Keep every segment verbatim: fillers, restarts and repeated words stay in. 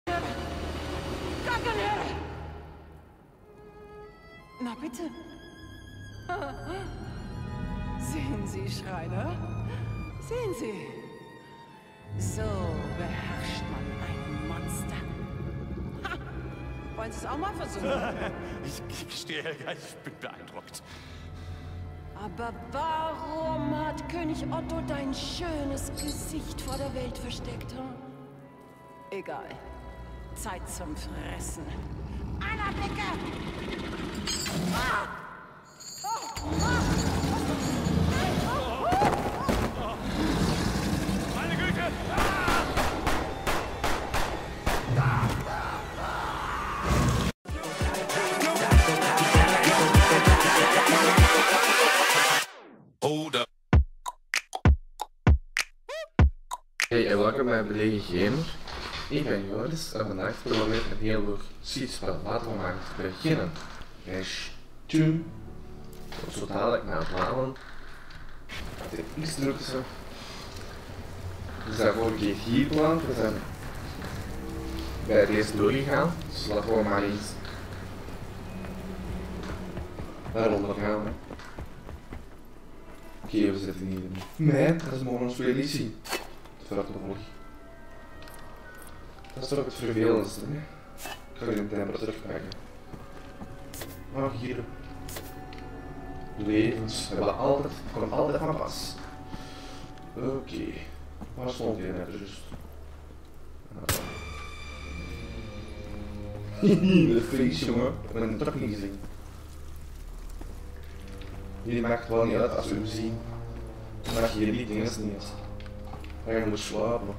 Kackenherde! Na bitte. Sehen Sie, Schreiner? Sehen Sie? So beherrscht man ein Monster. Ha. Wollen Sie es auch mal versuchen? Ich gestehe, Helga, ich bin beeindruckt. Aber warum hat König Otto dein schönes Gesicht vor der Welt versteckt? Hm? Egal. Zeit zum Fressen. Einer Blicke! Ah! Oh! Ah! Meine Güte! Ah! Hey en welkom bij Belegen Gamer. Ik ben Joris en vandaag spelen we weer een heel leuk schietspel. Laten we maar beginnen. Bij Stun. Zo dadelijk naar het laden. De X-drukte. We zijn vorige keer hier beland. We zijn bij deze doorgegaan. Dus laten we maar eens daaronder gaan. Oké, okay, we zitten hier. Nee, dat is mogen ons weer niet zien. Dat is toch het vervelendste, hè? Ik ga weer een temperatuur pakken. Maar hier. Levens. We hebben altijd, het komt altijd van pas. Oké. Okay. Waar stond hij net juist? Hihi, de vries, jongen. Ik heb hem toch niet gezien. Jullie maakt wel niet uit als we hem zien. Dan mag je die dingen niet eens. Maar je moet slapen.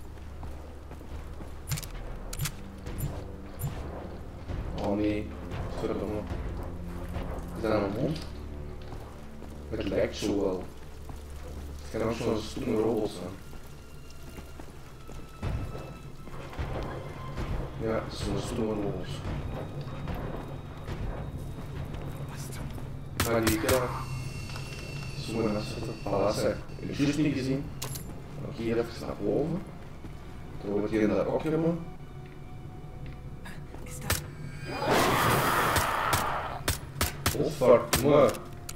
Oh nee, verdomme. Is dat een hond? Het lijkt zo wel. Het kan ook zo'n stoeme robot zijn. Ja, het is zo'n stoeme robot. Maar die kan zo'n mensen palace heb ik juist niet gezien. Nog hier even naar boven. Dan wordt hier naar ook helemaal. Oh fuck, maar.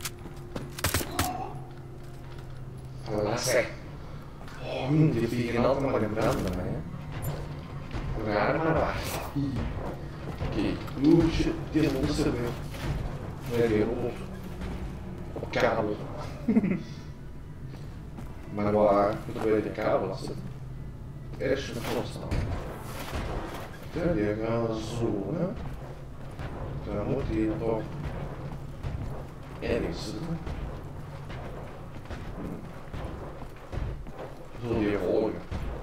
Palace. Oh, die vliegen altijd maar in brand bij mij. We gaan er maar weg. Oké, oeh shit, die hond is er weer. Nee, die robot. Op kabel. Maar waar moeten we de kabel afzetten? Eerst nog losstaan. Ja, die gaan we zo, hè. Dan moet die toch ergens zitten. Zo die volgen.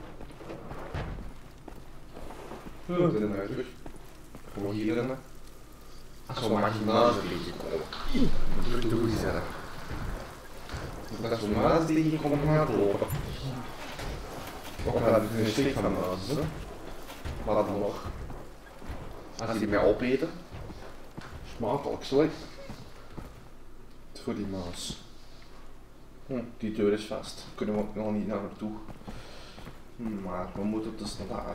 Goed, in de terug. Gewoon hier in. Als we maar gymnase tegenkomen. Dat moet goed zijn. Dat is een maas die hier komt gaan lopen. Ook naar de steek van de maas, hè. Maar dan nog. Als die mij opeten, smakelijk slecht. Voor die maas. Hm, die deur is vast. Kunnen we ook nog niet naar naartoe. Maar we moeten dus naar daar.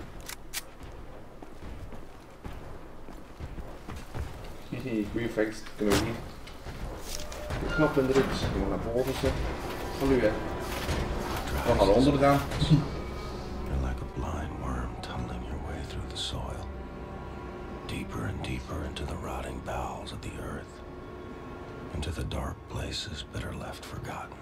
Hehe, goeie effect. Kunnen we hier. De knop in de rug, kunnen we naar boven zetten. Salut, hè. We gaan eronder gaan. You're like a blind worm tumbling your way through the soil, deeper and deeper into the rotting bowels of the earth, into the dark places better left forgotten.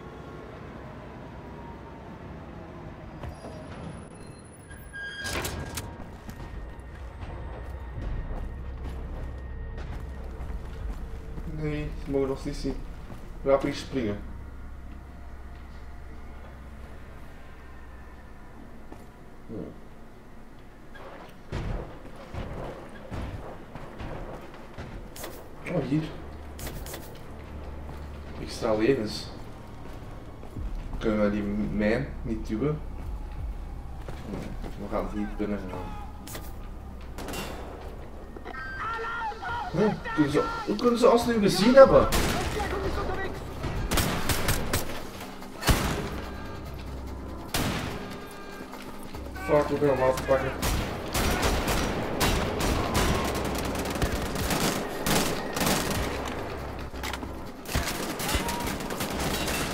Nee, ze mogen nog niet zien. Rapper springen. Hmm. Oh, hier. Extra levens. Kunnen we die mijn niet duwen? Hmm. We gaan hier binnen gaan. Nee, kunnen ze, hoe kunnen ze ons nu gezien hebben? Fuck, we gaan hem afpakken.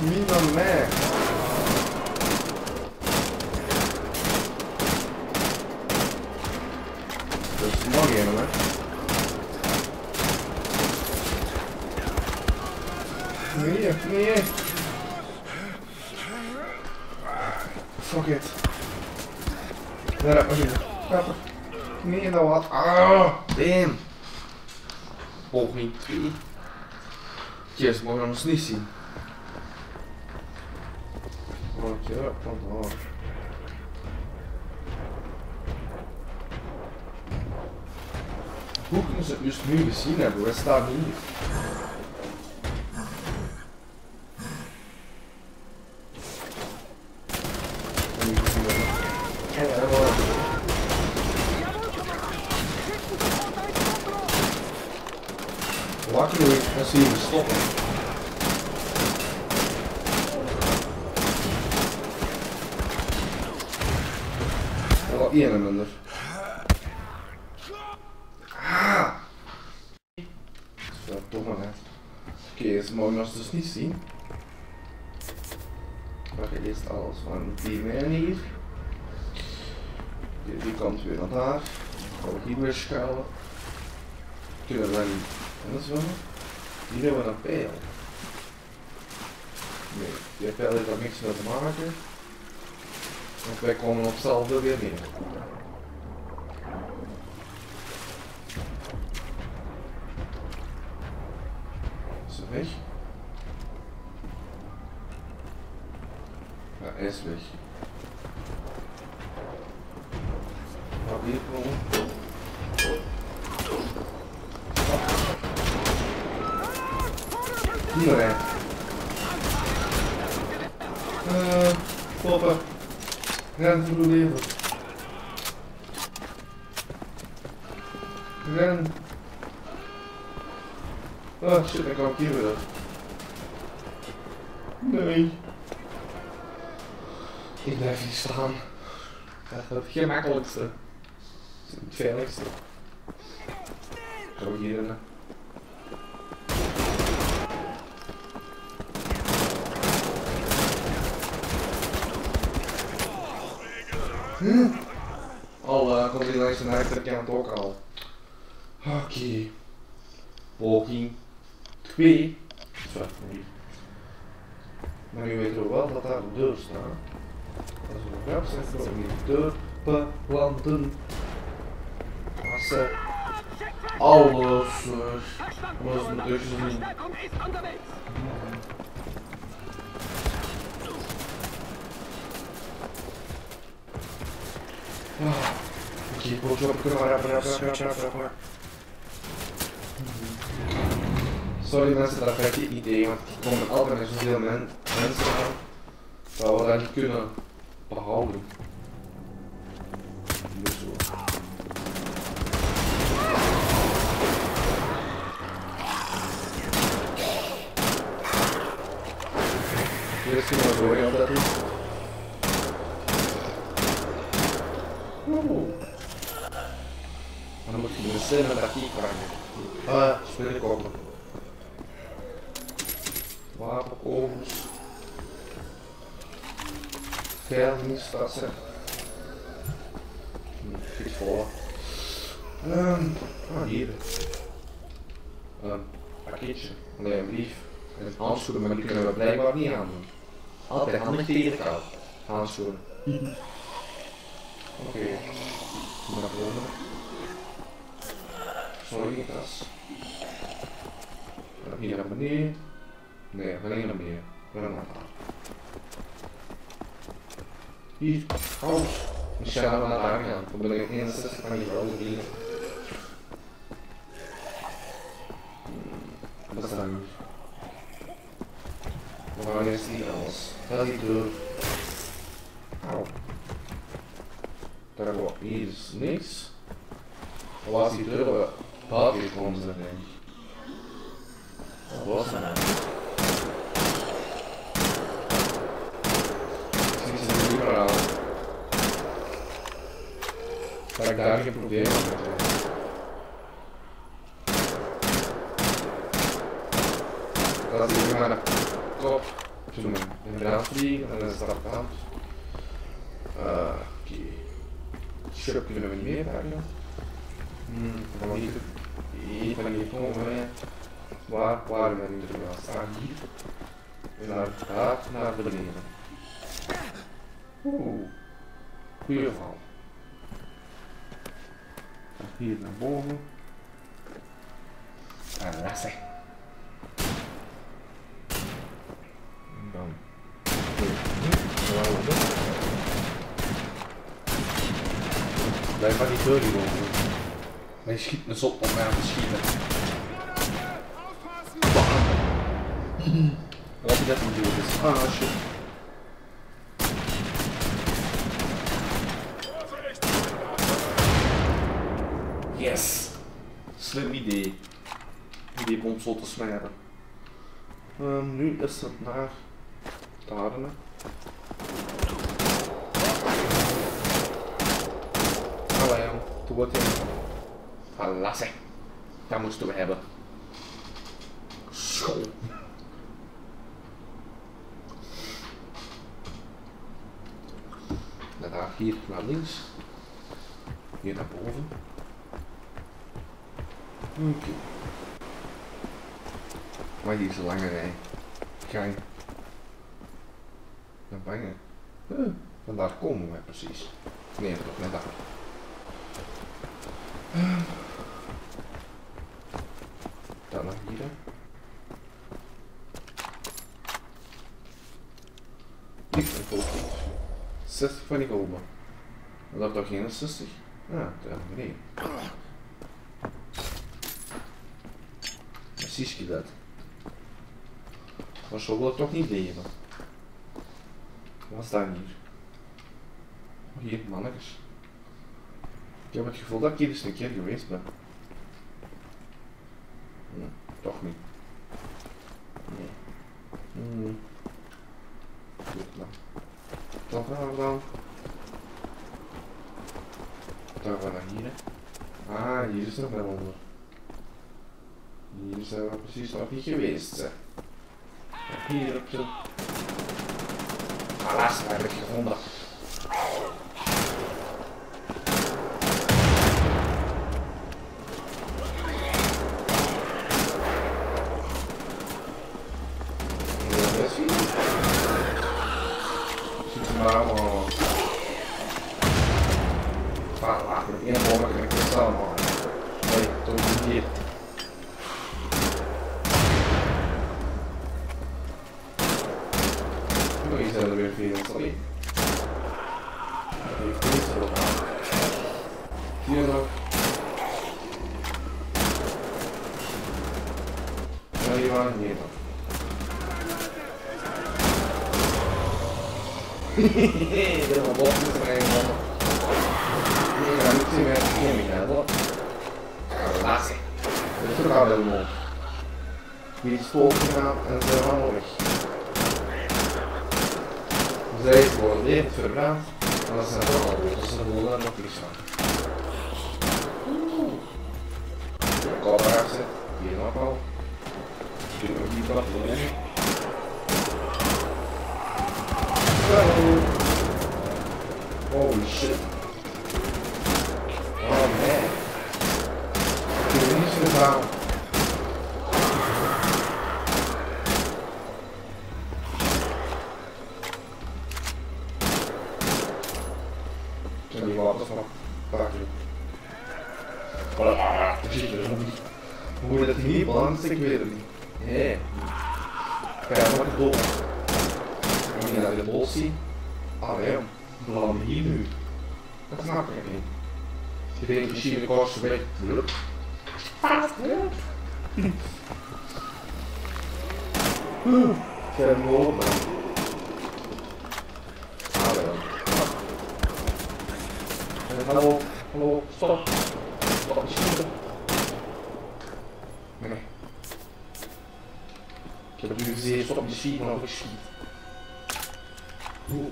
Niet naar mij. Dat is nog een, hè. Nee, nee. Fuck it. Daar heb ik nog een. Nee, dat wat. Ah, damn. Poging twee. Yes, mogen we ons niet zien. Want ja, van daar. Hoe kunnen ze het dus nu gezien hebben? We staan hier. Wat kunnen we dan zien we stoppen? Er was één minder. Ah! Dat is toch maar net. Oké, okay, ze mogen ons dus niet zien. Ik pak eerst alles van die mijn hier. Die, die kant weer naar daar. Gaan we hier weer schuilen. Kunnen we dan en zo. Hier hebben we een pijl. Nee, die pijl heeft daar niks mee te maken. Want wij komen op hetzelfde weer neer. Is ze weg? Ja, hij is weg. Wat hier komen? Hier rijden. Uh, poppen. Ren voor uw leven. Ren. Oh shit, ik kan ook hier weer uit. Nee. Ik blijf hier staan. Dat is het gemakkelijkste. Dat is het veiligste. Gaan we hier rennen. Hm? Al uh, komt hij langs de rechterkant ook al. Oké. Okay. Poging twee. Zwart niet. Maar nu weten we wel dat daar een deur staat. Als we een grap zetten om die deur te planten. Als ze alles was moet dus zien. Oh, oké, ik wil zo kunnen maar even. Sorry mensen, dat heb ik geen idee, want er komen altijd met zoveel men mensen aan dat we dat niet kunnen behouden. Hier zo. Hier is iemand door, ja, dat is. Oeh. Dan moet je de zin en dat hier krijgen. Ah, speel ik ook nog. Wapenkogels. Veiligheidsstassen. Goed vol. Um, ah, hier. Een pakketje. Nee, een brief. En handschoenen, maar die kunnen we blijkbaar niet aandoen. Altijd handig tegen kou. Handschoenen. Oké. Okay. Naar boven. Sorry, tas. Dan hier naar beneden. Nee, alleen naar beneden. We gaan naar daar. Hier, hout. Misschien gaan we naar daar gaan. Dan ben ik eenenzestig van die rode dingen. Wat is dat nu? We gaan eerst hier alles. Dat is die deur. Auw. Daar hebben we hier is niks. Wat was die deur? We buiten gekomen zijn, denk ik. Wat was dat nou? Ik zie ze nu maar aan. Dat ik daar geen probleem mee heb. Dat is hier maar een kop. toen een brand vliegen en dan is dat op hand. Uh, Oké. Okay. Schub kunnen we niet meer pakken. Hmm, dan moet ik één van die komen. Waar waren we nu terug? Staan hier. En naar daar, naar beneden. Oeh. Goeie val. Hier naar boven. En lassen. En dan. Blijf maar niet door hierover. Maar je schiet me zot om mij aan te schieten. Wat ik dat niet doe is. Ah shit. Yes! Slim idee. Die bom zo te smijten. Um, nu is het naar daar. Allee jong, doe wat je. Verlassen. Dat moesten we hebben. School. Dan daar hier naar links. Hier naar boven. Oké. Okay. Maar hier is een lange rij. Gang. Dan bangen. Huh. En daar komen we precies. Nee, toch net daar. Dan naar hier. Niet van volgend. zestig van die golven. En dat toch geen zestig? Ja, daar beneden. Precies je dat. Maar zo wil ik toch niet leven. Wat staan hier? Oh, hier, mannetjes. Ik heb het gevoel dat ik hier eens een keer geweest ben. Nee, toch niet. Nee. Hmm. Goed dan. Dan gaan we dan. Dan gaan we naar hier. Ah, hier is nog wel onder. Hier zijn we precies nog niet geweest. Hè. Hier op zo. Helaas, waar heb ik gevonden. Ziet er maar allemaal. Voilà, met één boom kan ik het allemaal. Nee, toch niet hier. Hier zijn er weer veel, sorry. Dat heeft niet zo gedaan. Hier nog. En hier waren hier nog. Hehehe, dat is een bocht met mij gewonnen. Nee, dat moet je met de gaming hebben. Helaas. Dat is toch al heel mooi. Hier is volk gegaan en ze zijn allemaal weg. Zij is gewoon levend verbrand, en dat zijn toch al goed, dus ze willen er nog niks van. De kopper zit, hier nog al. Kunnen we die wat doen? Holy shit. Oh man. Ik heb niets gedaan. En die wapens nog pakken. Voilà, dat zit er nog niet. Hoe moet dat hier niet belandt, ik weet het niet. Nee. Ga je maar dood. Als je naar de bos ziet. Ah nee, beland hier nu. Dat snap ik niet. Je denkt misschien de kosten weg. Blup. Verder op man. Ah wel. Hallo, hallo, stop. Stop, schieten. Nee. Ik heb het nu gezien, stop je schieten of ik schiet. Oeh.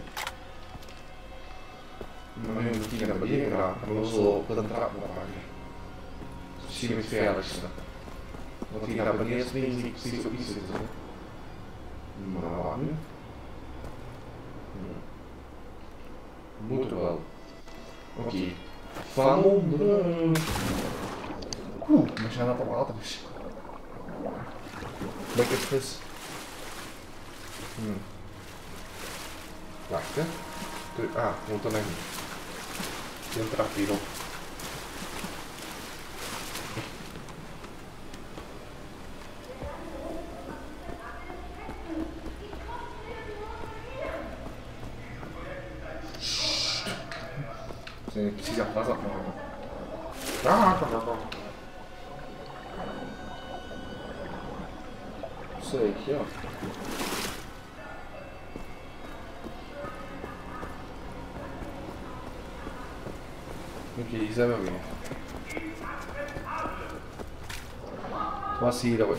Maar nu moet ik naar beneden gaan en we zullen op de trap maken. Dat is misschien het veiligste. Want hier naar beneden springen zie ik zo iets zitten. Maar wat nu? Moet er wel. Oké. Okay. Van onderen. Oeh, we zijn dat al water is. Lekker vis. Hmm. Wacht hè. De, ah, moet dan even. Die trap hierop. zijn precies aan het maken. Ah, kom, kom, kom. Zeker, ja. Oké, okay, hier zijn we weer. Het was hier dat we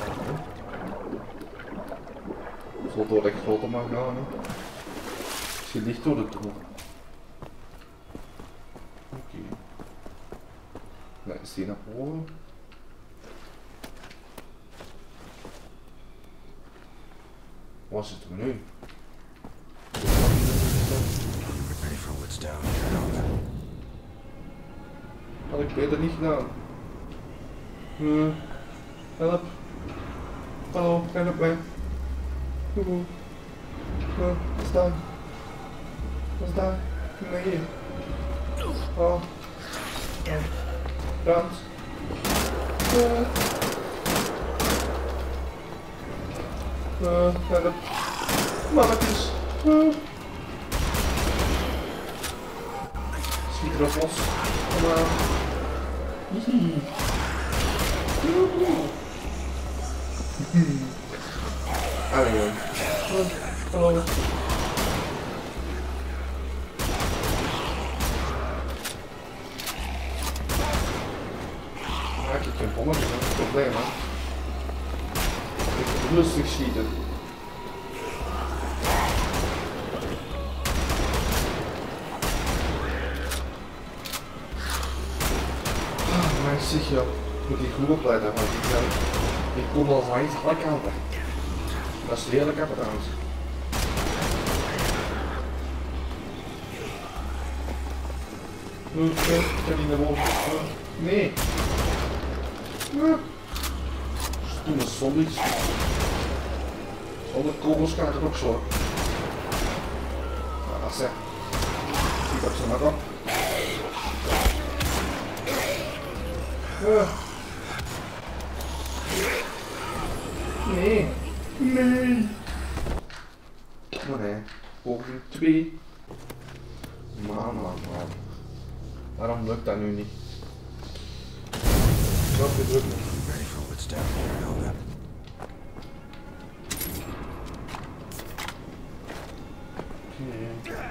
zo door de grote mag gaan. Hè. Dus je ligt door de troep. Oké. Okay. Nee, is die naar voren? Wat is het nu? Ready for what's down here. Had ik beter niet gedaan. Uh, help. Hallo, help mij. Uh, uh, wat is daar? Wat is daar? Kom maar hier. Oh. Uh, brand. Uh. Uh, help. Mannetjes. Uh. Schiet erop los. Kom maar. Allee, hallo. Maak ik geen bommen, dat is het probleem, hè. Ik moet rustig schieten. Zeg je, ik moet die goed opleiden, want ik, uh, ik kom al van iets alle kanten. Dat is heerlijk af trouwens. Oké, ik kan niet naar boven. Nee. Stomme zombies. Zonder kogels kan ik het ook zo. Nou, dat is het. Ik heb ze maar op. Uh. Nee. Nee. Maar nee. Poging twee. Man, man, man. Waarom lukt dat nu niet? Wat is het? Ready for what's down here, Helga. Okay.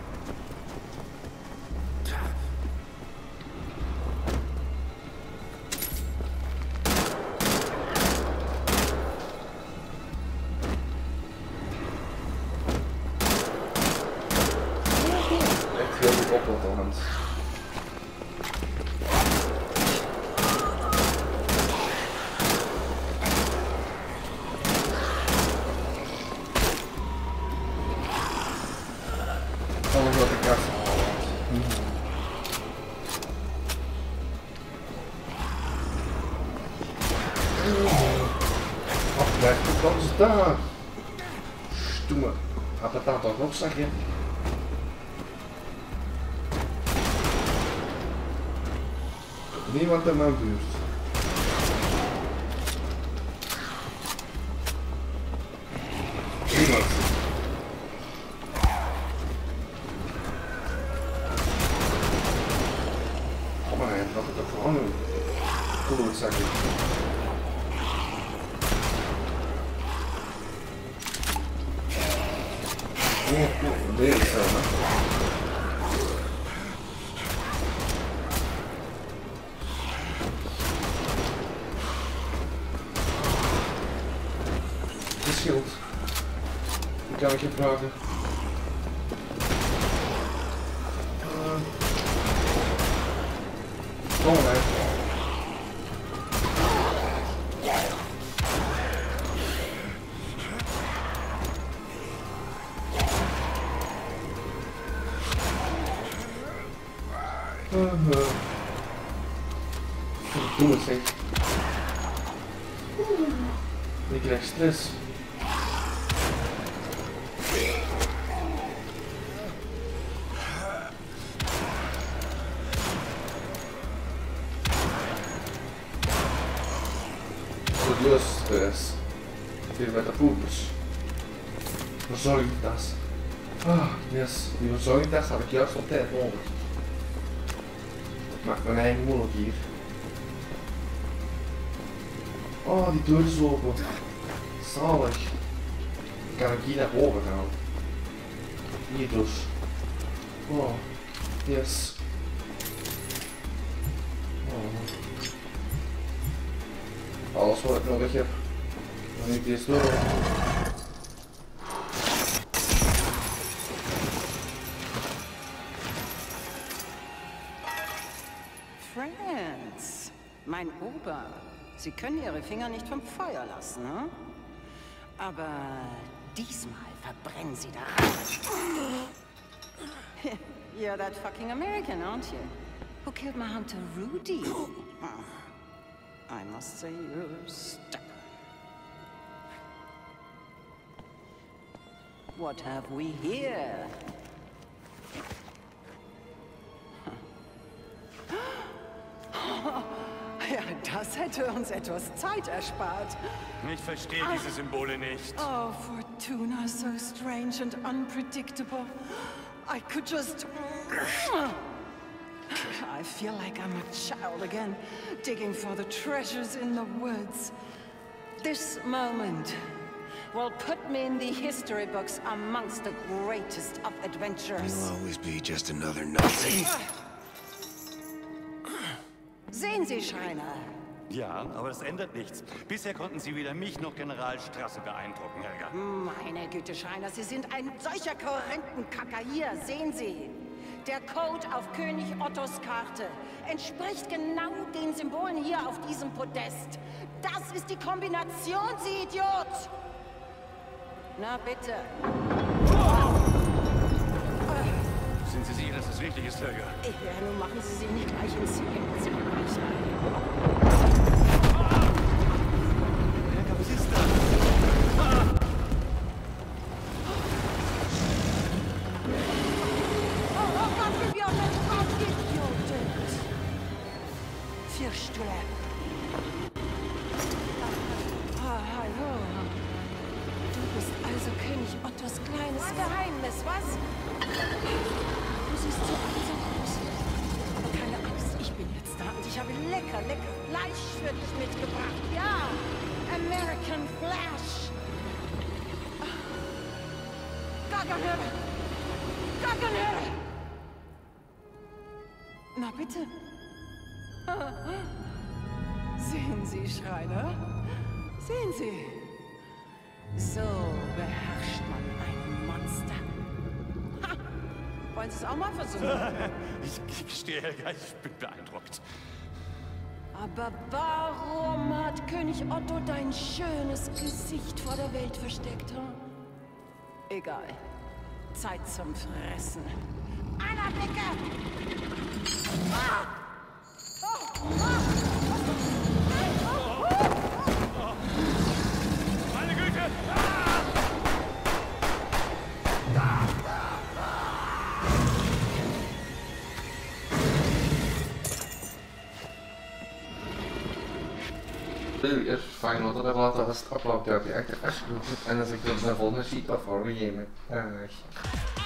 Alles wat ik kast afblijft, wat is daar? Stoeme. Had het daar toch op, zeg je? Niemand in mijn buurt. Niemand. Kom maar heen, dat ik dat gewoon doen. Goed, zeg ik. Oh, oh, dit is zo, hè. Schild. Die kan ik je vragen. Uh. Kom maar. Verdomme zeg. Ik krijg stress. Serieus stress. Weer met de poepers. Verzorgingtas. Ah, yes. Die verzorgingtas had ik juist op tijd nodig. Maakt mijn eigen moeilijk hier. Oh, die deur is open. Zalig. Dan kan ik hier naar boven gaan. Hier dus. Oh, yes. Oh. Alles wat ik nodig heb. Dan moet ik deze deur open. Friends, mein Ober, Sie können Ihre Finger nicht vom Feuer lassen, ne? Aber diesmal verbrennen Sie daran. You're that fucking American, aren't you? Who killed my hunter Rudy? I must say you're stuck. What have we here? Ja, das hätte uns etwas Zeit erspart. Ich verstehe diese Symbole nicht. Oh, Fortuna, so strange and unpredictable. I could just... I feel like I'm a child again, digging for the treasures in the woods. This moment will put me in the history books amongst the greatest of adventurers. You'll always be just another Nazi. Sehen Sie, Schreiner. Ja, aber das ändert nichts. Bisher konnten Sie weder mich noch General Strasse beeindrucken, Helga. Meine Güte, Schreiner, Sie sind ein solcher Korrentenkacker. Hier, sehen Sie. Der Code auf König Ottos Karte entspricht genau den Symbolen hier auf diesem Podest. Das ist die Kombination, Sie Idiot! Na bitte. Sind Sie sicher, dass das richtig ist, Helga? Ja, nun machen Sie sich nicht gleich ins Hemd. Helga, was ist das? Vierstühle. Ah, hallo. Du bist also König Ottos kleines Geheimnis, was? Du siehst so einsam aus. Aber keine Angst, ich bin jetzt da und ich habe lecker, lecker Fleisch für dich mitgebracht. Ja, American Flash. Gaggenhörer. Gaggenhörer. Na bitte. Sehen Sie, Schreiner? Sehen Sie? So beherrscht man ein Monster. Ha! Wollen Sie es auch mal versuchen? Ich, ich gestehe, Helga, ich bin beeindruckt. Aber warum hat König Otto dein schönes Gesicht vor der Welt versteckt? Hm? Egal. Zeit zum Fressen. Einer Blicke! Ah! Meine Güte! Eerst fijn wat er later als het upload heb je echt echt goed en als ik dus naar volgende sheet afhoor, je me.